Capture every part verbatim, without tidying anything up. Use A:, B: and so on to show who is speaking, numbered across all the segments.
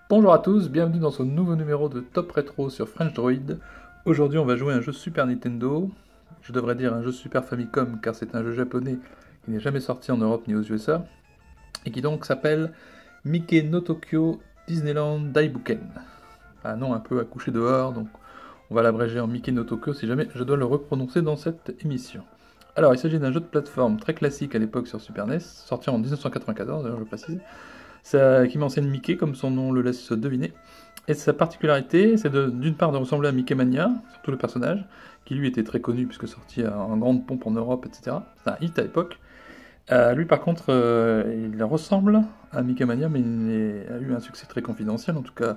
A: Bonjour à tous, bienvenue dans ce nouveau numéro de Top Retro sur French Droid. Aujourd'hui on va jouer à un jeu Super Nintendo, je devrais dire un jeu Super Famicom car c'est un jeu japonais qui n'est jamais sorti en Europe ni aux U S A, et qui donc s'appelle Mickey no Tokyo Disneyland Daibuken. Un nom un peu à coucher dehors, donc on va l'abréger en Mickey no Tokyo si jamais je dois le reprononcer dans cette émission. Alors il s'agit d'un jeu de plateforme très classique à l'époque sur Super N E S, sorti en dix-neuf cent quatre-vingt-quatorze d'ailleurs je précise. Ça, qui m'enseigne Mickey, comme son nom le laisse deviner. Et sa particularité, c'est d'une part de ressembler à Mickey Mania, surtout le personnage, qui lui était très connu puisque sorti en grande pompe en Europe, et cetera. C'est un hit à l'époque. Euh, lui par contre, euh, il ressemble à Mickey Mania, mais il est, a eu un succès très confidentiel, en tout cas,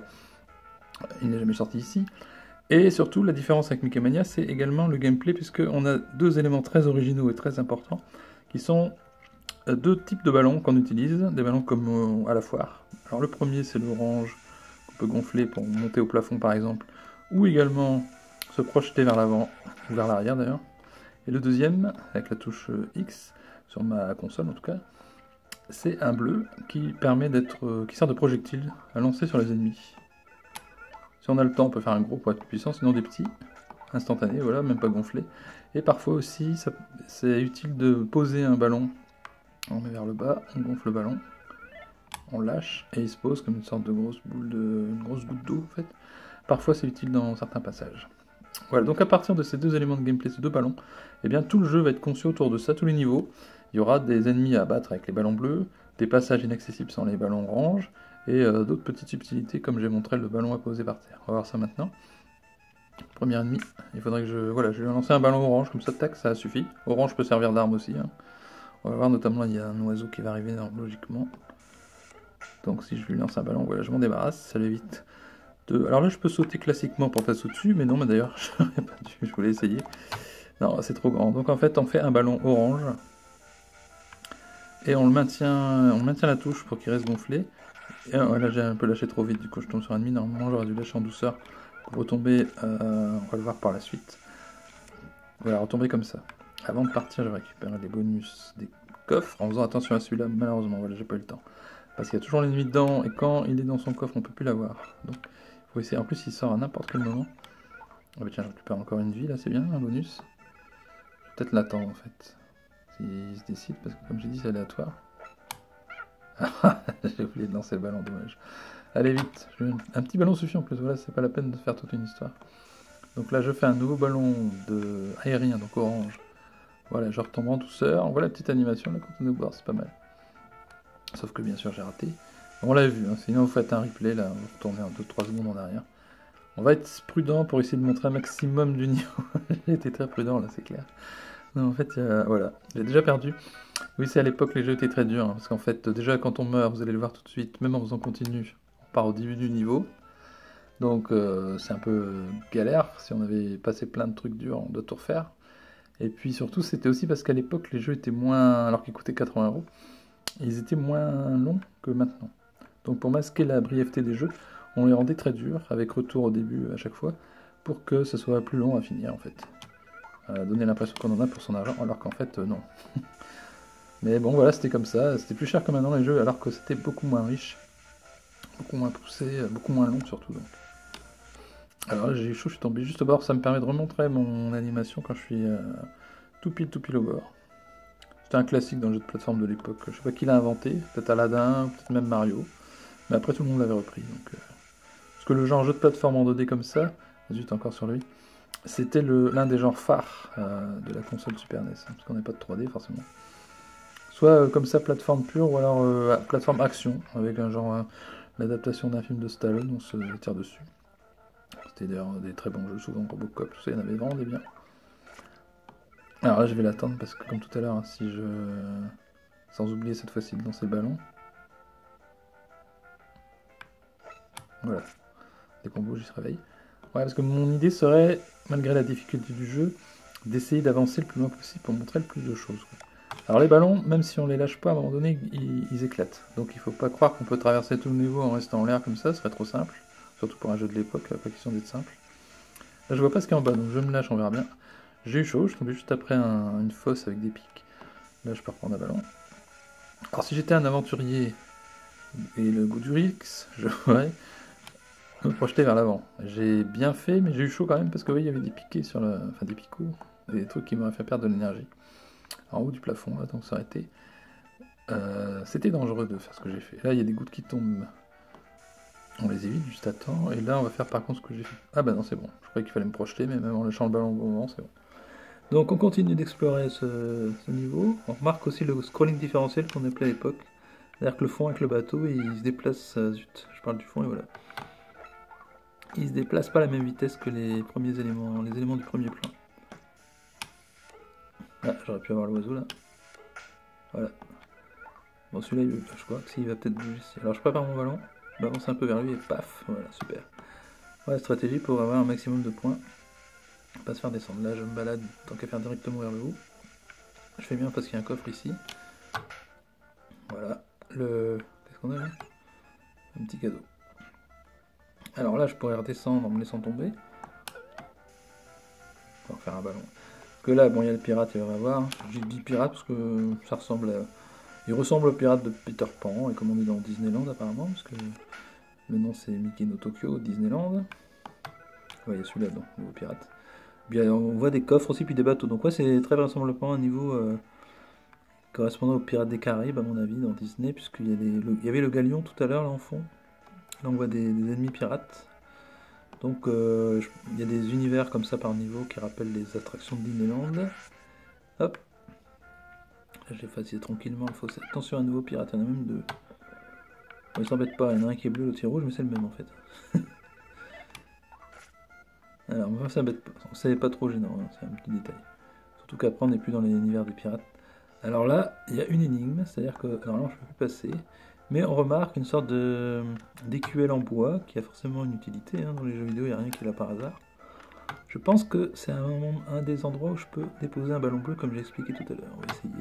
A: il n'est jamais sorti ici. Et surtout, la différence avec Mickey Mania, c'est également le gameplay, puisqu'on a deux éléments très originaux et très importants, qui sont deux types de ballons qu'on utilise, des ballons comme à la foire. Alors le premier c'est l'orange qu'on peut gonfler pour monter au plafond par exemple, ou également se projeter vers l'avant, ou vers l'arrière d'ailleurs. Et le deuxième, avec la touche X, sur ma console en tout cas, c'est un bleu qui permet d'être, qui sert de projectile à lancer sur les ennemis. Si on a le temps on peut faire un gros pour être plus puissant, sinon des petits, instantanés, voilà, même pas gonflés. Et parfois aussi c'est utile de poser un ballon. On met vers le bas, on gonfle le ballon, on lâche et il se pose comme une sorte de grosse boule de, une grosse goutte d'eau en fait. Parfois c'est utile dans certains passages. Voilà, donc à partir de ces deux éléments de gameplay, ces deux ballons, eh bien tout le jeu va être conçu autour de ça, tous les niveaux. Il y aura des ennemis à abattre avec les ballons bleus, des passages inaccessibles sans les ballons orange, et euh, d'autres petites subtilités comme j'ai montré le ballon à poser par terre. On va voir ça maintenant. Premier ennemi, il faudrait que je... Voilà, je vais lancer un ballon orange, comme ça, tac, ça suffit. Orange peut servir d'arme aussi, hein. On va voir notamment, il y a un oiseau qui va arriver logiquement. Donc si je lui lance un ballon, voilà, je m'en débarrasse, ça l'évite. De... Alors là, je peux sauter classiquement pour passer au-dessus, mais non, mais d'ailleurs, je n'aurais pas dû, je voulais essayer. Non, c'est trop grand. Donc en fait, on fait un ballon orange. Et on le maintient, on maintient la touche pour qu'il reste gonflé. Et euh, là, j'ai un peu lâché trop vite, du coup, je tombe sur un ennemi. Normalement, j'aurais dû lâcher en douceur pour retomber, euh, on va le voir par la suite. Voilà, retomber comme ça. Avant de partir, je vais récupérer les bonus des coffres, en faisant attention à celui-là, malheureusement, voilà, j'ai pas eu le temps. Parce qu'il y a toujours l'ennemi dedans, et quand il est dans son coffre, on peut plus l'avoir. Donc, il faut essayer. En plus, il sort à n'importe quel moment. Ah bah tiens, je récupère encore une vie, là, c'est bien, un bonus. Peut-être l'attendre, en fait. S'il se décide, parce que comme j'ai dit, c'est aléatoire. J'ai oublié de lancer le ballon, dommage. Allez, vite, un petit ballon suffit en plus, voilà, c'est pas la peine de faire toute une histoire. Donc là, je fais un nouveau ballon de aérien, donc orange. Voilà, je retombe en douceur, on voit la petite animation là quand on est au bord, c'est pas mal. Sauf que bien sûr j'ai raté. On l'a vu, hein, sinon vous faites un replay là, vous retournez en deux trois secondes en arrière. On va être prudent pour essayer de montrer un maximum du niveau. J'ai été très prudent là, c'est clair. Non, en fait, euh, voilà, j'ai déjà perdu. Oui, c'est à l'époque les jeux étaient très durs, hein, parce qu'en fait, déjà quand on meurt, vous allez le voir tout de suite, même en faisant continu, on part au début du niveau. Donc euh, c'est un peu galère, si on avait passé plein de trucs durs, on doit tout refaire. Et puis surtout, c'était aussi parce qu'à l'époque, les jeux étaient moins, alors qu'ils coûtaient quatre-vingts euros, ils étaient moins longs que maintenant. Donc pour masquer la brièveté des jeux, on les rendait très durs, avec retour au début à chaque fois, pour que ce soit plus long à finir en fait. Euh, donner l'impression qu'on en a pour son argent, alors qu'en fait, euh, non. Mais bon, voilà, c'était comme ça. C'était plus cher que maintenant les jeux, alors que c'était beaucoup moins riche, beaucoup moins poussé, beaucoup moins long surtout. Donc. Alors là, j'ai eu chaud, je suis tombé juste au bord, ça me permet de remontrer mon animation quand je suis euh, tout pile tout pile au bord. C'était un classique dans le jeu de plateforme de l'époque. Je sais pas qui l'a inventé, peut-être Aladdin, peut-être même Mario. Mais après tout le monde l'avait repris. Donc, euh... Parce que le genre jeu de plateforme en deux D comme ça, zut encore sur lui, c'était l'un des genres phares euh, de la console Super N E S. Hein, parce qu'on n'a pas de trois D forcément. Soit euh, comme ça plateforme pure, ou alors euh, plateforme action, avec un genre euh, l'adaptation d'un film de Stallone, on se tire dessus. C'était d'ailleurs des très bons jeux, souvent Robocop, tout ça, il y en avait vraiment des biens. Alors là je vais l'attendre parce que comme tout à l'heure, hein, si je... Sans oublier cette fois-ci de lancer le ballon. Voilà. Dès qu'on bouge, il se réveille. Ouais, parce que mon idée serait, malgré la difficulté du jeu, d'essayer d'avancer le plus loin possible pour montrer le plus de choses. Quoi. Alors les ballons, même si on les lâche pas, à un moment donné, ils, ils éclatent. Donc il faut pas croire qu'on peut traverser tout le niveau en restant en l'air comme ça, ce serait trop simple. Surtout pour un jeu de l'époque, pas question d'être simple. Là je vois pas ce qu'il y a en bas, donc je me lâche, on verra bien. J'ai eu chaud, je suis tombé juste après un, une fosse avec des pics. Là je peux reprendre un ballon. Alors si j'étais un aventurier et le goût du risque, je ferais me projeter vers l'avant. J'ai bien fait, mais j'ai eu chaud quand même parce que oui, il y avait des piquets sur le. Enfin, des picots, des trucs qui m'auraient fait perdre de l'énergie. En haut du plafond, là, donc ça aurait été. Euh, C'était dangereux de faire ce que j'ai fait. Là, il y a des gouttes qui tombent. On les évite juste à temps. Et là, on va faire par contre ce que j'ai fait. Ah bah non, c'est bon. Je croyais qu'il fallait me projeter, mais même en lâchant le ballon au bon moment, c'est bon. Donc on continue d'explorer ce, ce niveau. On remarque aussi le scrolling différentiel qu'on appelait à l'époque. C'est-à-dire que le fond avec le bateau, il se déplace. euh, Zut, je parle du fond et voilà. Il se déplace pas à la même vitesse que les premiers éléments, les éléments du premier plan. Ah, j'aurais pu avoir l'oiseau là. Voilà. Bon, celui-là, je crois que s'il va peut-être bouger ici. Alors je prépare mon ballon, je m'avance un peu vers lui et paf, voilà, super. Voilà, stratégie pour avoir un maximum de points. Pas se faire descendre. Là, je me balade tant qu'à faire directement vers le haut. Je fais bien parce qu'il y a un coffre ici. Voilà. Le. Qu'est-ce qu'on a là? Un petit cadeau. Alors là, je pourrais redescendre en me laissant tomber. Pour faire un ballon. Parce que là, bon, il y a le pirate, il va y avoir. J'ai dit pirate parce que ça ressemble à. Il ressemble au pirate de Peter Pan, et comme on est dans Disneyland apparemment, parce que le nom c'est Mickey no Tokyo, Disneyland. Ouais, il y a celui-là, donc, nouveau pirate. Bien, on voit des coffres aussi, puis des bateaux. Donc ouais, c'est très vraisemblablement un niveau euh, correspondant aux Pirates des Caraïbes, à mon avis, dans Disney, puisqu'il y, a des, le, il y avait le galion tout à l'heure, là, en fond. Là, on voit des, des ennemis pirates. Donc, euh, je, il y a des univers comme ça par niveau qui rappellent les attractions de Disneyland. Hop. Là, j'ai effacé tranquillement le fossé. Attention, un nouveau pirate, il y en a même deux. Bon, ils s'embêtent pas, il y en a un qui est bleu, l'autre qui est rouge, mais c'est le même en fait. Alors, moi, ça m'embête pas. C'est pas trop gênant, hein, c'est un petit détail. Surtout qu'après, on n'est plus dans l'univers des pirates. Alors là, il y a une énigme, c'est-à-dire que normalement, je ne peux plus passer. Mais on remarque une sorte de d'écuelle en bois qui a forcément une utilité. Hein, dans les jeux vidéo, il n'y a rien qui est là par hasard. Je pense que c'est un, un des endroits où je peux déposer un ballon bleu, comme j'ai expliqué tout à l'heure. On va essayer.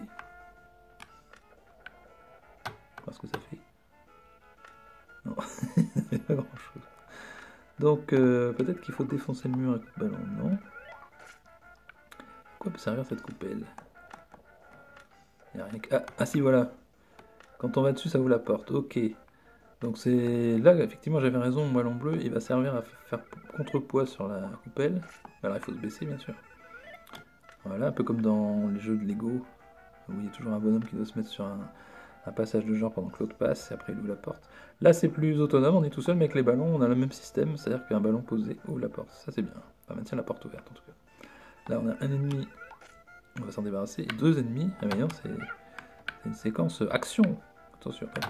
A: Voir ce que ça fait. Non, pas grand-chose. Donc, euh, peut-être qu'il faut défoncer le mur avec le ballon, non? Quoi peut servir cette coupelle? Il y a rien que... ah, ah si, voilà. Quand on va dessus, ça ouvre la porte. Ok. Donc c'est là, effectivement, j'avais raison, le ballon bleu, il va servir à faire contrepoids sur la coupelle. Alors il faut se baisser, bien sûr. Voilà, un peu comme dans les jeux de Lego, où il y a toujours un bonhomme qui doit se mettre sur un, un passage de genre pendant que l'autre passe, et après il ouvre la porte. Là, c'est plus autonome, on est tout seul, mais avec les ballons, on a le même système, c'est-à-dire qu'un ballon posé ouvre la porte. Ça, c'est bien. Ça maintient la porte ouverte, en tout cas. Là, on a un ennemi, on va s'en débarrasser, et deux ennemis. Ah, mais non, c'est une séquence action. Attention, hop.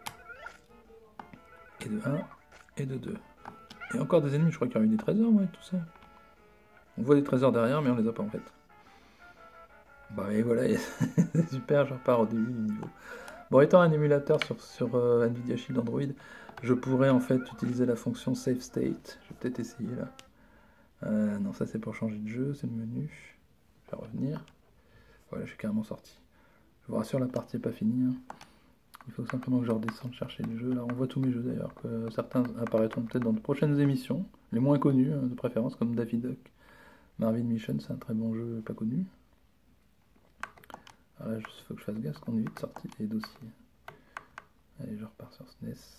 A: Et de un, et de deux. Et encore des ennemis, je crois qu'il y a eu des trésors, ouais, tout ça. On voit des trésors derrière, mais on les a pas en fait. Bah et voilà, c'est super, je repars au début du niveau. Bon, étant un émulateur sur, sur euh, Nvidia Shield Android, je pourrais en fait utiliser la fonction Save State. Je vais peut-être essayer là. Euh, non, ça c'est pour changer de jeu, c'est le menu. Je vais revenir. Voilà, je suis carrément sorti. Je vous rassure, la partie n'est pas finie. Hein. Il faut simplement que je redescende chercher les jeux. Là, on voit tous mes jeux d'ailleurs, que certains apparaîtront peut-être dans de prochaines émissions, les moins connus hein, de préférence, comme Daffy Duck. Marvin Mission, c'est un très bon jeu pas connu. Alors là, il faut que je fasse gaffe, parce qu'on est vite sorti des dossiers. Allez, je repars sur S N E S.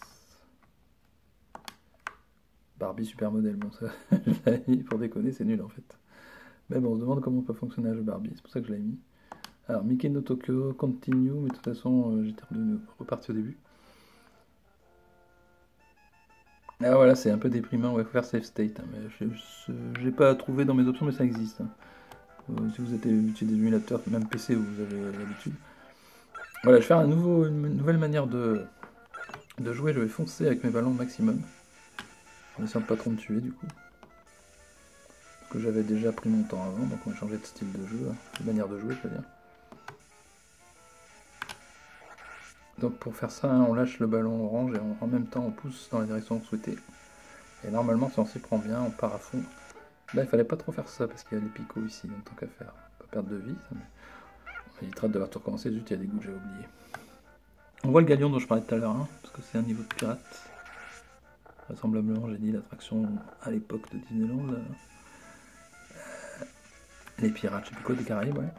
A: Barbie Supermodel, bon ça, je l'avais mis pour déconner, c'est nul en fait. Mais bon, on se demande comment peut fonctionner un jeu Barbie, c'est pour ça que je l'ai mis. Alors, Mickey no Tokyo, continue, mais de toute façon, euh, j'étais reparti au début. Ah voilà, c'est un peu déprimant, il faut faire save state, hein, mais je n'ai pas trouvé dans mes options, mais ça existe. Hein. Euh, si vous êtes utilisé des émulateurs, même P C, vous avez l'habitude. Voilà, je vais faire un nouveau, une nouvelle manière de, de jouer, je vais foncer avec mes ballons au maximum. En essayant de pas trop me tuer du coup. Parce que j'avais déjà pris mon temps avant, donc on va changer de style de jeu, hein, de manière de jouer, je veux dire. Donc pour faire ça, hein, on lâche le ballon orange et on, en même temps on pousse dans la direction souhaitée. Et normalement, si on s'y prend bien, on part à fond. Là, il fallait pas trop faire ça parce qu'il y a les picots ici, donc tant qu'à faire, pas perdre de vie. Ça, mais... on évitera de devoir tout recommencer, zut, il y a des goûts que j'ai oubliés. On voit le galion dont je parlais tout à l'heure, hein, parce que c'est un niveau de pirate. Vraisemblablement, j'ai dit l'attraction à l'époque de Disneyland. Là. Euh, les pirates, je sais plus quoi, des Caraïbes, ouais.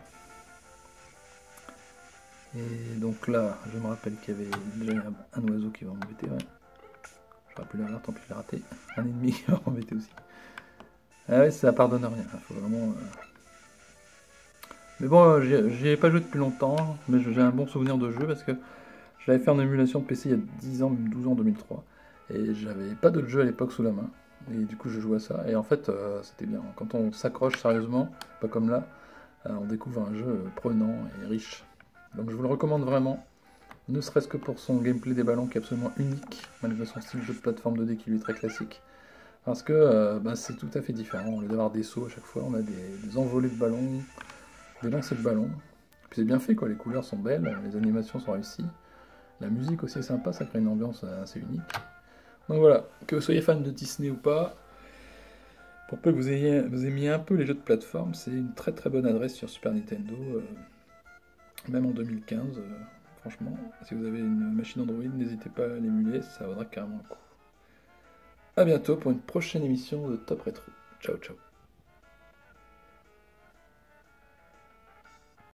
A: Et donc là, je me rappelle qu'il y avait déjà un, un oiseau qui va m'embêter, ouais. J'aurais pu l'avoir, tant pis, je l'ai raté. Un ennemi qui m'a embêté aussi. Ah ouais, ça pardonne rien, faut vraiment... Euh... Mais bon, j'y ai pas joué depuis longtemps, mais j'ai un bon souvenir de jeu parce que je l'avais fait en émulation de P C il y a dix ans, même douze ans, en deux mille trois. Et j'avais pas d'autres jeux à l'époque sous la main. Et du coup, je jouais à ça. Et en fait, euh, c'était bien. Quand on s'accroche sérieusement, pas comme là, euh, on découvre un jeu prenant et riche. Donc je vous le recommande vraiment. Ne serait-ce que pour son gameplay des ballons qui est absolument unique, malgré son style jeu de plateforme deux D qui lui est très classique. Parce que euh, bah, c'est tout à fait différent. Au lieu d'avoir des sauts à chaque fois, on a des, des envolées de ballons, des lancers de ballons. Puis c'est bien fait, quoi. Les couleurs sont belles, les animations sont réussies. La musique aussi est sympa, ça crée une ambiance assez unique. Donc voilà, que vous soyez fan de Disney ou pas, pour peu que vous, ayez, vous aimiez un peu les jeux de plateforme, c'est une très très bonne adresse sur Super Nintendo, euh, même en deux mille quinze. Euh, franchement, si vous avez une machine Android, n'hésitez pas à l'émuler, ça vaudra carrément le coup. A bientôt pour une prochaine émission de Top Retro. Ciao ciao.